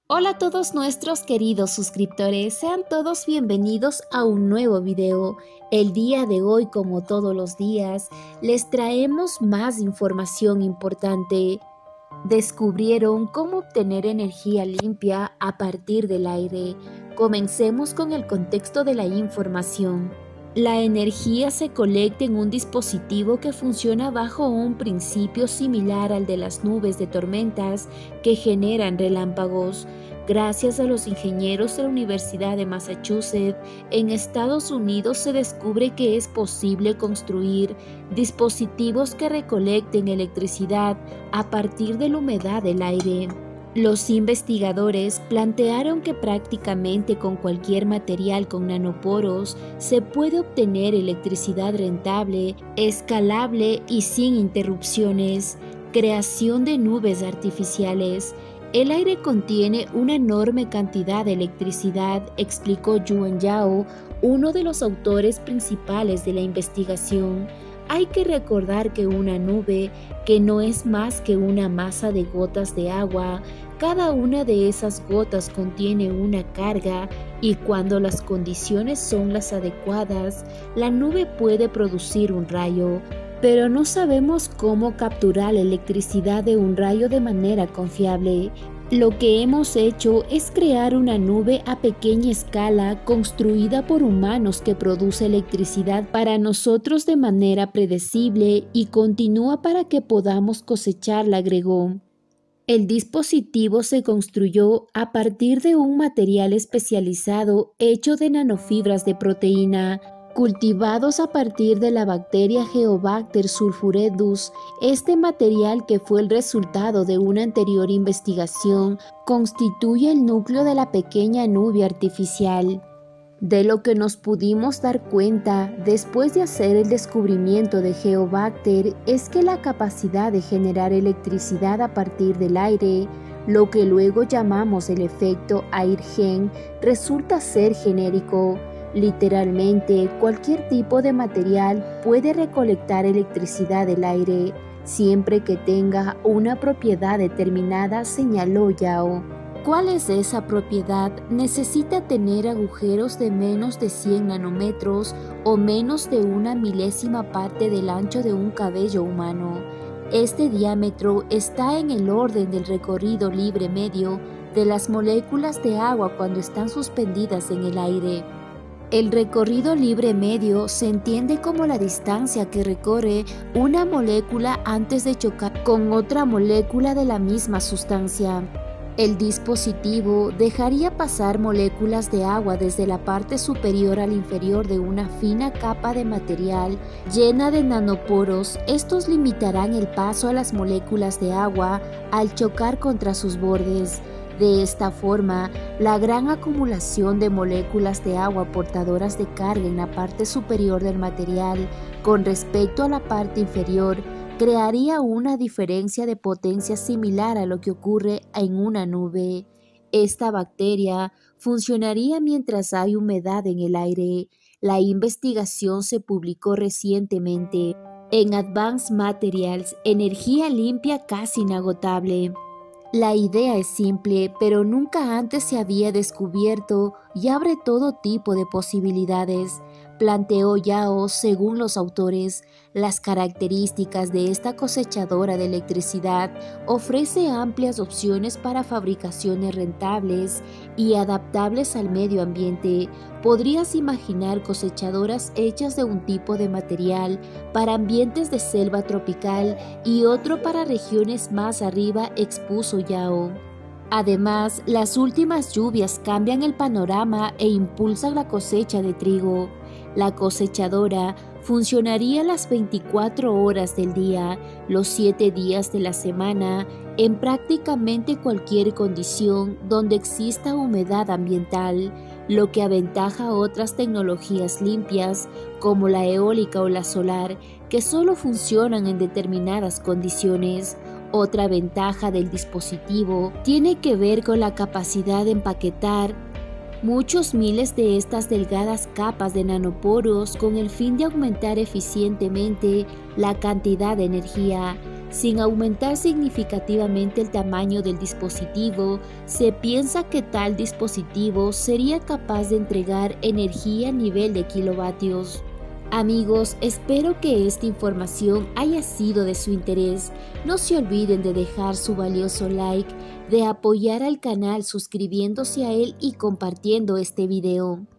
Hola a todos nuestros queridos suscriptores, sean todos bienvenidos a un nuevo video. El día de hoy, como todos los días, les traemos más información importante. Descubrieron cómo obtener energía limpia a partir del aire. Comencemos con el contexto de la información. La energía se colecta en un dispositivo que funciona bajo un principio similar al de las nubes de tormentas que generan relámpagos. Gracias a los ingenieros de la Universidad de Massachusetts, en Estados Unidos se descubre que es posible construir dispositivos que recolecten electricidad a partir de la humedad del aire. Los investigadores plantearon que prácticamente con cualquier material con nanoporos se puede obtener electricidad rentable, escalable y sin interrupciones. Creación de nubes artificiales. El aire contiene una enorme cantidad de electricidad, explicó Yuan Yao, uno de los autores principales de la investigación. Hay que recordar que una nube, que no es más que una masa de gotas de agua, cada una de esas gotas contiene una carga y cuando las condiciones son las adecuadas, la nube puede producir un rayo. Pero no sabemos cómo capturar la electricidad de un rayo de manera confiable. Lo que hemos hecho es crear una nube a pequeña escala construida por humanos que produce electricidad para nosotros de manera predecible y continúa para que podamos cosecharla, agregó. El dispositivo se construyó a partir de un material especializado hecho de nanofibras de proteína, cultivados a partir de la bacteria Geobacter sulfuredus. Este material, que fue el resultado de una anterior investigación, constituye el núcleo de la pequeña nube artificial. De lo que nos pudimos dar cuenta después de hacer el descubrimiento de Geobacter es que la capacidad de generar electricidad a partir del aire, lo que luego llamamos el efecto Airgen, resulta ser genérico. Literalmente, cualquier tipo de material puede recolectar electricidad del aire, siempre que tenga una propiedad determinada, señaló Yao. ¿Cuál es esa propiedad? Necesita tener agujeros de menos de 100 nanómetros o menos de una milésima parte del ancho de un cabello humano. Este diámetro está en el orden del recorrido libre medio de las moléculas de agua cuando están suspendidas en el aire. El recorrido libre medio se entiende como la distancia que recorre una molécula antes de chocar con otra molécula de la misma sustancia. El dispositivo dejaría pasar moléculas de agua desde la parte superior al inferior de una fina capa de material llena de nanoporos. Estos limitarán el paso a las moléculas de agua al chocar contra sus bordes. De esta forma, la gran acumulación de moléculas de agua portadoras de carga en la parte superior del material con respecto a la parte inferior crearía una diferencia de potencia similar a lo que ocurre en una nube. Esta bacteria funcionaría mientras hay humedad en el aire. La investigación se publicó recientemente en Advanced Materials, energía limpia casi inagotable. La idea es simple, pero nunca antes se había descubierto y abre todo tipo de posibilidades. Planteó Yao, según los autores, las características de esta cosechadora de electricidad ofrece amplias opciones para fabricaciones rentables y adaptables al medio ambiente. Podrías imaginar cosechadoras hechas de un tipo de material para ambientes de selva tropical y otro para regiones más arriba, expuso Yao. Además, las últimas lluvias cambian el panorama e impulsan la cosecha de trigo. La cosechadora funcionaría las 24 horas del día, los 7 días de la semana, en prácticamente cualquier condición donde exista humedad ambiental, lo que aventaja a otras tecnologías limpias como la eólica o la solar, que solo funcionan en determinadas condiciones. Otra ventaja del dispositivo tiene que ver con la capacidad de empaquetar muchos miles de estas delgadas capas de nanoporos con el fin de aumentar eficientemente la cantidad de energía. Sin aumentar significativamente el tamaño del dispositivo, se piensa que tal dispositivo sería capaz de entregar energía a nivel de kilovatios. Amigos, espero que esta información haya sido de su interés. No se olviden de dejar su valioso like, de apoyar al canal suscribiéndose a él y compartiendo este video.